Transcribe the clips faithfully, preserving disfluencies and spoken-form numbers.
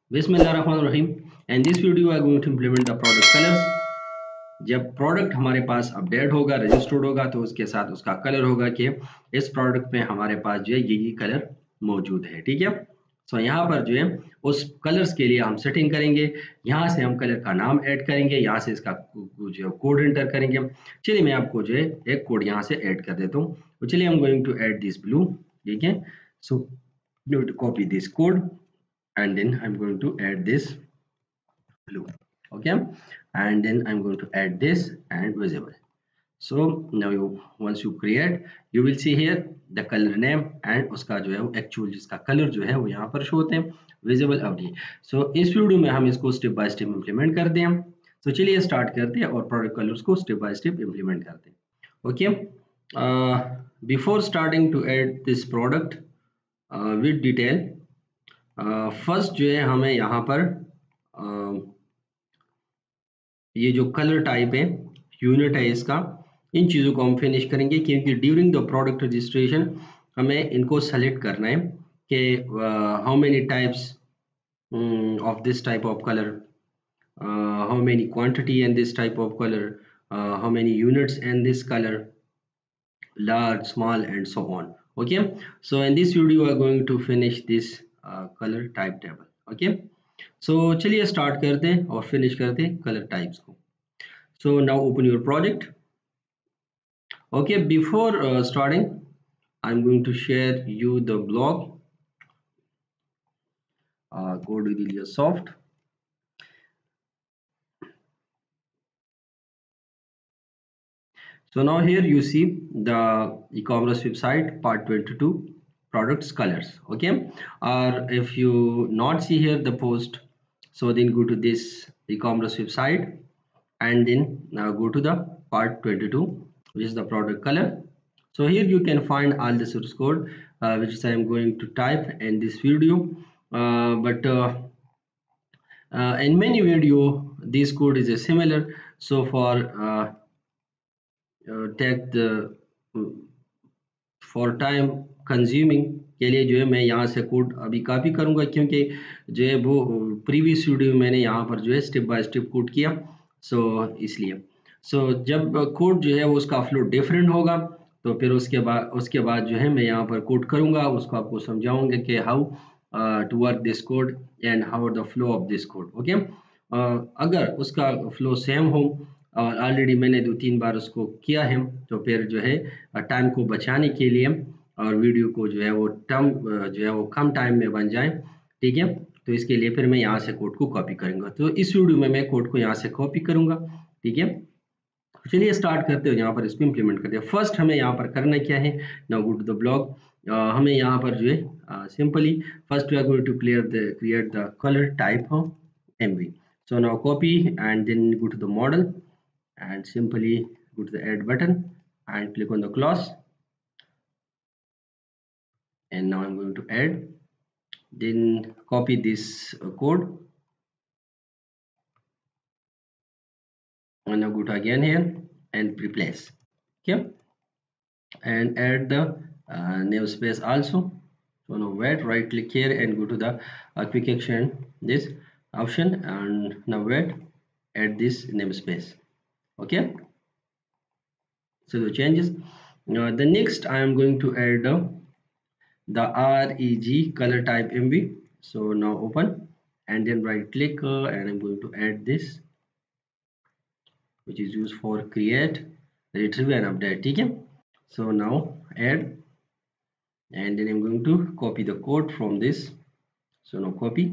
बिस्मिल्लाहिर्रहमानिर्रहीम। And this video I going to implement the product colours. जब product हमारे पास अपडेट होगा, रजिस्टर्ड होगा, तो उसके साथ उसका कलर होगा कि इस प्रोडक्ट में हमारे पास जो है ये ये कलर मौजूद है। ठीक है, सो यहाँ पर जो है उस कलर्स के लिए हम सेटिंग करेंगे। यहाँ से हम कलर का नाम ऐड करेंगे, यहाँ से इसका जो कोड एंटर करेंगे। चलिए मैं आपको जो है एक कोड यहाँ से ऐड कर देता हूँ। तो चलिए I am going to add this blue. ठीक है, so copy this code and then I'm going to add this blue. Okay, and then I'm going to add this and visible. So now you once you create, you will see here the color name and उसका जो है वो actual जिसका colour जो है वो यहाँ पर शो होते हैं विजिबल अवधि। सो इस वीडियो में हम इसको स्टेप बाय स्टेप इम्प्लीमेंट करते हैं। तो so, चलिए स्टार्ट करते हैं और प्रोडक्ट कलर्स को स्टेप बाय स्टेप इम्प्लीमेंट करते हैं। Okay, before starting to add this product with detail, first uh, जो है हमें यहाँ पर uh, ये जो कलर टाइप है यूनिट है इसका, इन चीज़ों को हम फिनिश करेंगे क्योंकि ड्यूरिंग द प्रोडक्ट रजिस्ट्रेशन हमें इनको सेलेक्ट करना है कि how many types of this type of colour, how many quantity and this type of colour, how many units and this colour, large, small, and so on. Okay, so in this video we are going to finish this uh, color type table. Okay, so चलिए start करते हैं और finish करते हैं color types को. So now open your project. Okay, before uh, starting I'm going to share you the blog. Uh, go to the soft. So now here you see the e-commerce website part twenty-two products colors. Okay, or if you not see here the post, so then go to this e-commerce website and then now go to the part twenty-two, which is the product color. So here you can find all the source code uh, which I am going to type in this video, uh, but uh, uh, in many video this code is a similar. So for uh, uh, take the for time consuming के लिए जो है मैं यहाँ से code अभी copy करूँगा क्योंकि जो है वो प्रीवियस वीडियो मैंने यहाँ पर जो है स्टेप बाय स्टेप कोड किया। सो so, इसलिए सो so, जब कोड जो है वो उसका फ्लो डिफरेंट होगा तो फिर उसके बाद उसके बाद जो है मैं यहाँ पर कोड करूँगा, उसको आपको समझाऊंगा कि how to work this code and how the flow of this code. Okay, अगर उसका फ्लो सेम हो और ऑलरेडी मैंने दो तीन बार उसको किया है तो फिर जो है टाइम को बचाने के लिए और वीडियो को जो है वो टर्म जो है वो कम टाइम में बन जाए, ठीक है, तो इसके लिए फिर मैं यहाँ से कोड को कॉपी करूँगा। तो इस वीडियो में मैं कोड को यहाँ से कॉपी करूँगा। ठीक है, चलिए स्टार्ट करते हो, यहाँ पर इसको इम्प्लीमेंट करते हैं। फर्स्ट हमें यहाँ पर करना क्या है, now go to the blog. हमें यहाँ पर जो है simply first we are going to clear the create the colour type of MV. So now copy and then go to the model and simply go to the add button and click on the class, and now I'm going to add, then copy this uh, code and now go to again here and replace. Okay, and add the uh, namespace also. So now wait, right click here and go to the uh, quick action this option and now wait, add this namespace. Okay, so the changes. Now the next I am going to add uh, the reg color type mv. So now open and then right click uh, and I'm going to add this, which is used for create, retrieve and update. ठीक है, so now add and then I'm going to copy the code from this. So now copy,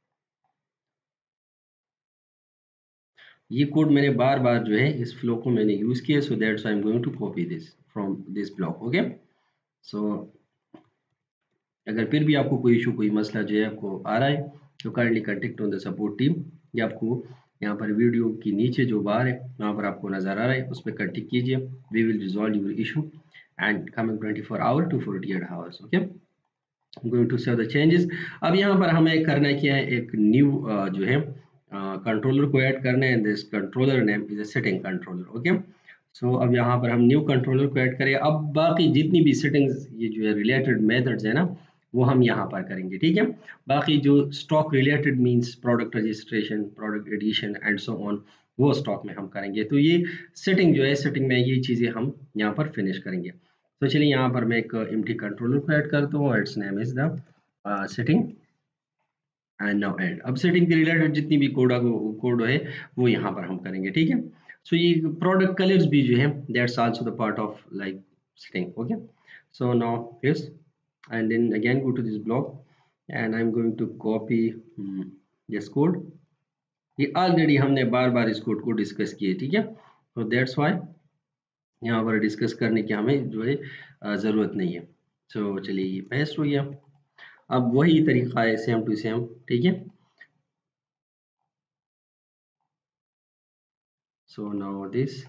ये code मैंने बार बार जो है इस flow को मैंने यूज किया, so that's why I'm going to copy this from this block. Okay, so अगर फिर भी आपको कोई इशू कोई मसला जो है आपको आ रहा है तो kindly contact on the support team, या आपको यहाँ पर वीडियो की नीचे जो बार है वहाँ पर आपको नज़र आ रहा है उस पर कॉन्टेक्ट कीजिए, we will resolve your issue and coming twenty four hour to forty eight hours. Okay, going to save the changes. अब यहाँ पर हमें करना क्या है, एक न्यू uh, जो है कंट्रोलर uh, को ऐड करना है। This controller name is a setting controller. Okay, so अब यहाँ पर हम न्यू कंट्रोलर को ऐड करें। अब बाकी जितनी भी सेटिंग्स ये जो है रिलेटेड मेथड्स है ना, वो हम यहाँ पर करेंगे, ठीक है। बाकी जो stock related means product registration, product addition and so on, वो स्टॉक में हम करेंगे। तो ये सेटिंग जो है, सेटिंग में ये चीज़ें हम यहाँ पर फिनिश करेंगे। तो चलिए यहाँ पर मैं एक एम्प्टी कंट्रोलर को ऐड करता हूँ, it's name is the setting and now add. अब सेटिंग के रिलेटेड जितनी भी कोड कोड है वो यहाँ पर हम करेंगे, ठीक है। सो ये प्रोडक्ट कलर्स भी जो है that's also the part of like setting, okay. So now yes and then again go to this block and I'm going to copy hmm, this code। ये ऑलरेडी हमने बार बार इस कोड को डिस्कस किए, ठीक है। तो दैट्स वाई यहाँ पर डिस्कस करने की हमें जो है ज़रूरत नहीं है। सो so, चलिए ये पेस्ट हो गया। अब वही तरीका है सेम टू सेम, ठीक है। So now this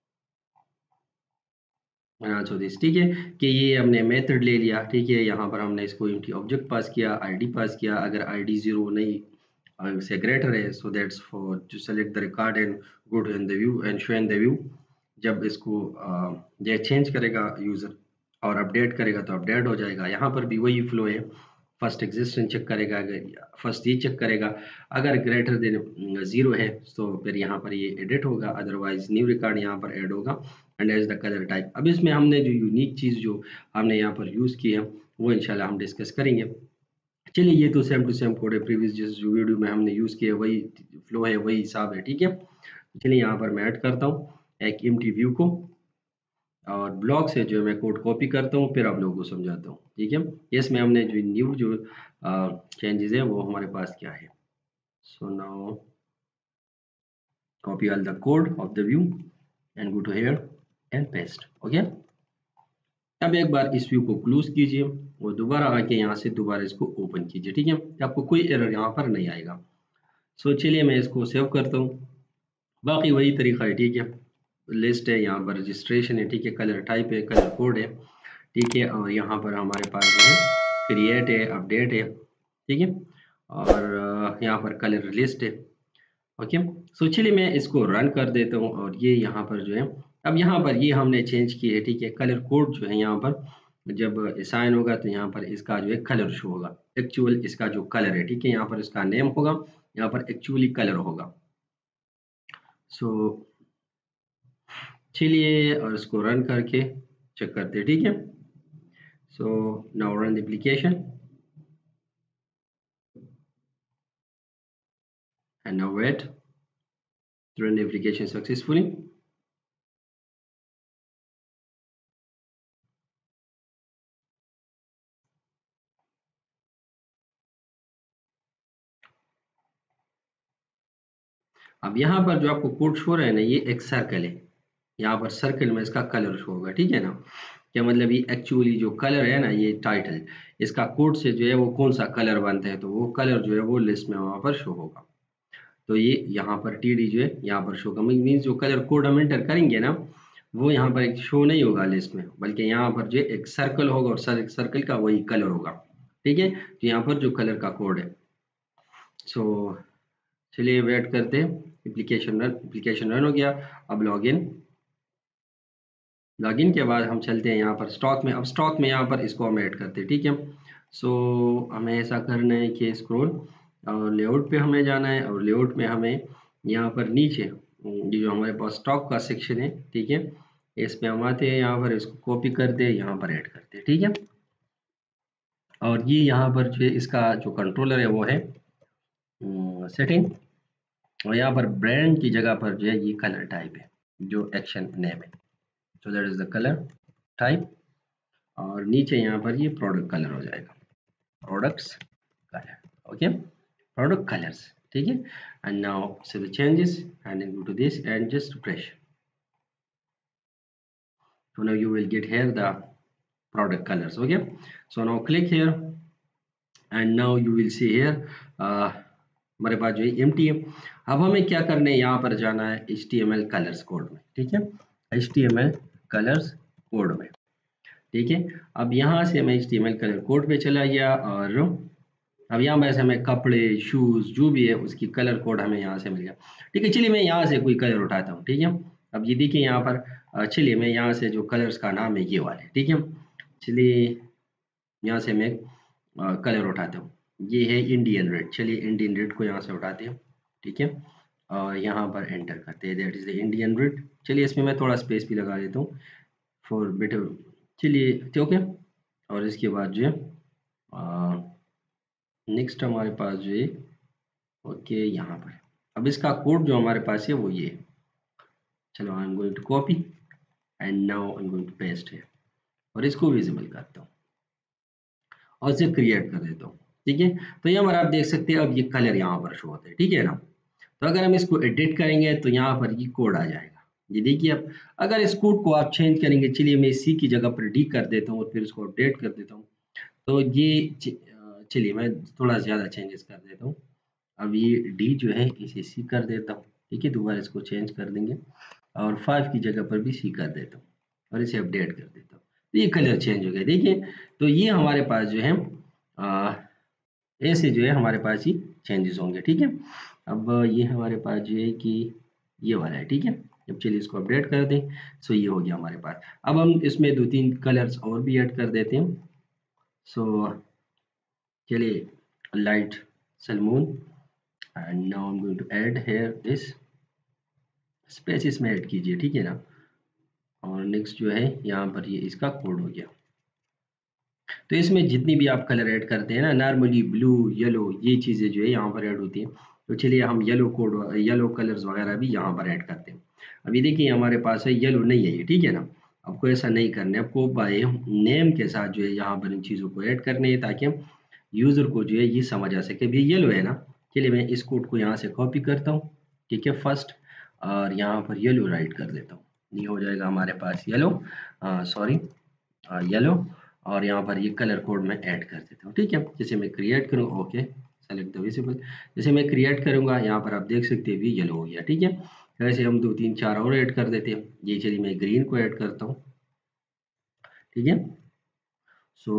so this, ठीक है, कि ये हमने मेथड ले लिया, ठीक है। यहाँ पर हमने इसको एम्प्टी ऑब्जेक्ट पास किया, आईडी पास किया। अगर आईडी जीरो नहीं से ग्रेटर है, so that's for to select the record and go to in the view and show in the view. जब इसको ये चेंज करेगा यूज़र और अपडेट करेगा तो अपडेट हो जाएगा। यहाँ पर भी वही फ्लो है, फर्स्ट एग्जिस्टेंस चेक करेगा, अगर फर्स्ट ये चेक करेगा, अगर ग्रेटर देन जीरो है तो फिर यहाँ पर ये एडिट होगा, अदरवाइज न्यू रिकॉर्ड यहाँ पर ऐड होगा and as the colour type. अब इसमें हमने जो यूनिक चीज़ जो हमने यहाँ पर यूज़ की है वो इंशाल्लाह हम डिस्कस करेंगे। चलिए ये तो सेम टू सेम कोड है, प्रीवियस जिस जो वीडियो में हमने यूज़ किया वही फ्लो है, वही हिसाब है, ठीक है। चलिए यहाँ पर मैं ऐड करता हूँ एक एम्प्टी व्यू को और ब्लॉक से जो मैं कोड कॉपी करता हूँ, फिर आप लोगों को समझाता हूँ, ठीक है। इसमें हमने जो न्यू जो चेंजेस है वो हमारे पास क्या है। So now copy all the code of the view and go to here and paste, okay. अब एक बार इस व्यू को क्लोज कीजिए और दोबारा आके यहाँ से दोबारा इसको ओपन कीजिए, ठीक है। आपको कोई एरर यहाँ पर नहीं आएगा। सो चलिए मैं इसको सेव करता हूँ। बाकी वही तरीका है, ठीक है। लिस्ट है, यहाँ पर रजिस्ट्रेशन है, ठीक है, कलर टाइप है, कलर कोड है, ठीक है, और यहाँ पर हमारे पास जो है क्रिएट है, अपडेट है, ठीक है, और यहाँ पर कलर लिस्ट है, ओके। सो चलिए मैं इसको रन कर देता हूँ और ये यहाँ पर जो है अब यहाँ पर ये हमने चेंज किया है, ठीक है। कलर कोड जो है यहाँ पर जब असाइन होगा तो यहाँ पर इसका जो है कलर शो होगा, एक्चुअल इसका जो कलर है, ठीक है। यहाँ पर इसका नेम होगा, यहाँ पर एक्चुअली कलर होगा। सो चलिए और इसको रन करके चेक करते हैं, ठीक है। So now run the application and now wait to run the application successfully। अब यहाँ पर जो आपको कोड शो रहा है ना, ये एक सर्कल है, यहाँ पर सर्कल में इसका कलर शो होगा, ठीक है ना। क्या मतलब, ये एक्चुअली जो कलर है ना, ये टाइटल इसका कोड से जो है वो कौन सा कलर बनता है, तो वो कलर जो है वो लिस्ट में वहाँ पर शो होगा। तो ये यहाँ पर टी डी जो है यहाँ पर शो होगा, मीन्स जो कलर कोड हम एंटर करेंगे ना वो यहाँ पर एक शो नहीं होगा लिस्ट में, बल्कि यहाँ पर जो एक सर्कल होगा और सर, सर्कल का वही कलर होगा, ठीक है। तो यहाँ पर जो कलर का कोड है। सो चलिए वेट करते हैं, एप्लीकेशन रन, एप्लीकेशन रन हो गया। अब लॉगिन, लॉगिन के बाद हम चलते हैं यहाँ पर स्टॉक में। अब स्टॉक में यहाँ पर इसको हम ऐड करते हैं, ठीक है। सो हमें ऐसा करना है कि स्क्रॉल और लेआउट पे हमें जाना है और लेआउट में हमें यहाँ पर नीचे ये जो हमारे पास स्टॉक का सेक्शन है, ठीक है, इस पे हम आते हैं, यहाँ पर इसको कॉपी करते हैं, यहाँ पर ऐड करते हैं, ठीक है। और ये यहाँ पर जो है इसका जो कंट्रोलर है वो है सेटिंग, और यहाँ पर ब्रांड की जगह पर जो है ये कलर टाइप है जो एक्शन नेम है, so that is the colour type. और नीचे यहाँ पर ये प्रोडक्ट कलर हो जाएगा, products colour, okay, product colours, ठीक है। And now see the changes and then go to this and just refresh। so now you will get here the product colors, okay। so now click here and now you will see here uh, हमारे पास जो है empty है। अब हमें क्या करना है, यहाँ पर जाना है H T M L colours code में, ठीक है, H T M L colours code में, ठीक है। अब यहाँ से मैं H T M L colour code पे चला गया और अब यहाँ पर हमें कपड़े, शूज़ जो भी है उसकी कलर कोड हमें यहाँ से मिल गया, ठीक है। चलिए मैं यहाँ से कोई कलर उठाता हूँ, ठीक है। अब ये देखिए यहाँ पर, चलिए मैं यहाँ से जो कलर्स का नाम है ये वाले, ठीक है। चलिए यहाँ से मैं कलर उठाता हूँ। ये है इंडियन रेड, चलिए इंडियन रेड को यहाँ से उठाते हैं, ठीक है, और यहाँ पर एंटर करते हैं, that is the Indian red. चलिए इसमें मैं थोड़ा स्पेस भी लगा देता हूँ फॉर बेटर, चलिए ठीक है। और इसके बाद जो है नेक्स्ट हमारे पास जो है ओके यहाँ पर, अब इसका कोड जो हमारे पास है वो ये है। चलो I am going to copy and now I am going to paste है, और इसको विजिबल करता हूँ और इसे क्रिएट कर देता हूँ, ठीक है। तो यहाँ पर आप देख सकते हैं अब ये कलर यहाँ पर शो होता है, ठीक है ना। तो अगर हम इसको एडिट करेंगे तो यहाँ पर ये कोड आ जाएगा, ये देखिए। अब अगर इस कोड को आप चेंज करेंगे, चलिए मैं सी की जगह पर डी कर देता हूँ और फिर इसको अपडेट कर देता हूँ। तो ये चलिए मैं थोड़ा ज़्यादा चेंजेस कर देता हूँ। अब ये डी जो है इसे सी कर देता हूँ, ठीक है, दोबारा इसको चेंज कर देंगे और फाइव की जगह पर भी सी कर देता हूँ और इसे अपडेट कर देता हूँ। तो ये कलर चेंज हो गया, देखिए। तो ये हमारे पास जो है आ, ऐसे जो है हमारे पास ही चेंजेस होंगे, ठीक है। अब ये हमारे पास जो है कि ये वाला है, ठीक है। अब चलिए इसको अपडेट कर दें, सो ये हो गया हमारे पास। अब हम इसमें दो तीन कलर्स और भी ऐड कर देते हैं। सो चलिए light salmon and now I am going to add here this space, इसमें ऐड कीजिए, ठीक है ना। और नेक्स्ट जो है यहाँ पर ये इसका कोड हो गया। तो इसमें जितनी भी आप कलर ऐड करते हैं ना, नॉर्मली ब्लू येलो ये चीज़ें जो है यहाँ पर ऐड होती हैं। तो चलिए हम येलो कोड येलो कलर्स वगैरह भी यहाँ पर ऐड करते हैं। अभी देखिए हमारे पास है येलो नहीं है ये, ठीक है ना। आपको ऐसा नहीं करना है, आपको बाय नेम के साथ जो है यहाँ पर इन चीज़ों को ऐड करने हैं ताकि यूज़र को जो है ये समझ आ सके भी येलो है ना। चलिए मैं इस कोड को यहाँ से कॉपी करता हूँ, ठीक है, फर्स्ट, और यहाँ पर येलो राइट कर देता हूँ। ये हो जाएगा हमारे पास येलो, सॉरी येलो, और यहाँ पर ये कलर कोड में ऐड कर देता हूँ, ठीक है। जैसे मैं क्रिएट करूँ, ओके सेलेक्ट द विजिबल, जैसे मैं क्रिएट करूँगा यहाँ पर आप देख सकते हैं भी येलो हो गया, ठीक है। वैसे हम दो तीन चार और ऐड कर देते हैं। ये चलिए मैं ग्रीन को ऐड करता हूँ, ठीक है। सो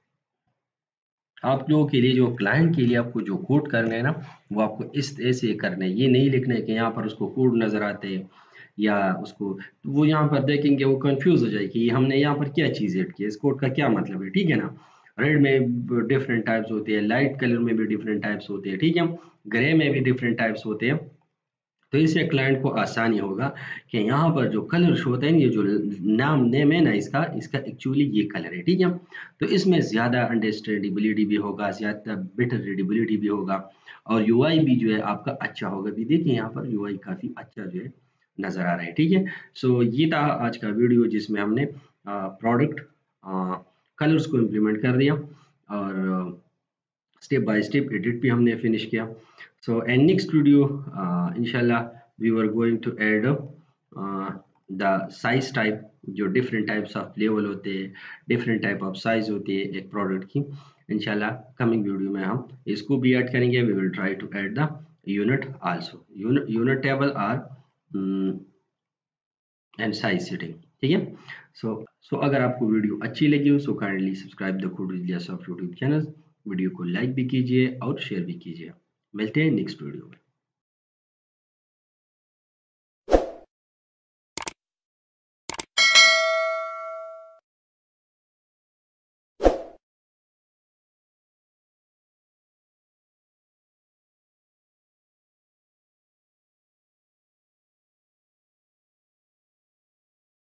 आप लोगों के लिए, जो क्लाइंट के लिए आपको जो कोड करना है ना, वो आपको इस ऐसे करना है। ये नहीं लिखना है कि यहाँ पर उसको कोड नज़र आते हैं या उसको, तो वो यहाँ पर देखेंगे वो कंफ्यूज हो जाए कि हमने यहाँ पर क्या चीज़ ऐड की है, इस कोड का क्या मतलब है, ठीक है ना। रेड में डिफरेंट टाइप्स होते हैं, लाइट कलर में भी डिफरेंट टाइप्स होते हैं, ठीक है, ग्रे में भी डिफरेंट टाइप्स होते हैं। तो इससे क्लाइंट को आसानी होगा कि यहाँ पर जो कलर शो होता है, ये जो नाम नेम है ना इसका इसका एक्चुअली ये कलर है, ठीक है। तो इसमें ज़्यादा अंडरस्टैंडेबिलिटी भी होगा, ज़्यादा बेटर रीडेबिलिटी भी होगा, और यूआई भी जो है आपका अच्छा होगा। भी देखिए यहाँ पर यूआई काफ़ी अच्छा जो है नज़र आ रहा है, ठीक है। सो ये था आज का वीडियो जिसमें हमने प्रोडक्ट कलर्स को इम्प्लीमेंट कर दिया और स्टेप बाय स्टेप एडिट भी हमने फिनिश किया। सो एंड नेक्स्ट वीडियो इंशाल्लाह we were going to add the size type, जो डिफरेंट टाइप्स ऑफ लेवल होते हैं, डिफरेंट टाइप ऑफ साइज होती है एक प्रोडक्ट की। इंशाल्लाह कमिंग वीडियो में हम इसको भी ऐड करेंगे। We will try to add the unit also, unit table are and size setting, ठीक है। सो सो अगर आपको वीडियो अच्छी लगी हो, so kindly subscribe the code with YouTube channel, video को लाइक भी कीजिए और शेयर भी कीजिए। मिलते हैं नेक्स्ट वीडियो में।